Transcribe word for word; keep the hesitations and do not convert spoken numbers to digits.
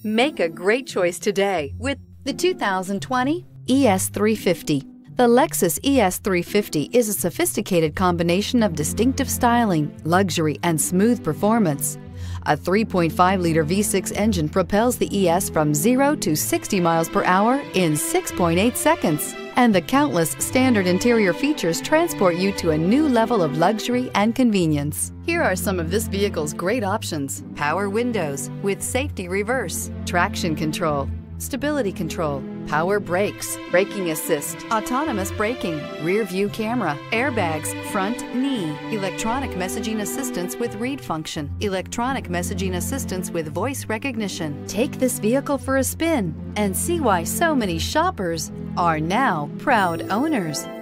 Make a great choice today with the two thousand twenty E S three fifty. The Lexus E S three fifty is a sophisticated combination of distinctive styling, luxury, and smooth performance. A three point five liter V six engine propels the E S from zero to sixty miles per hour in six point eight seconds. And the countless standard interior features transport you to a new level of luxury and convenience. Here are some of this vehicle's great options: power windows with safety reverse, traction control, stability control, power brakes, braking assist, autonomous braking, rear view camera, airbags, front knee, electronic messaging assistance with read function, electronic messaging assistance with voice recognition. Take this vehicle for a spin and see why so many shoppers are now proud owners.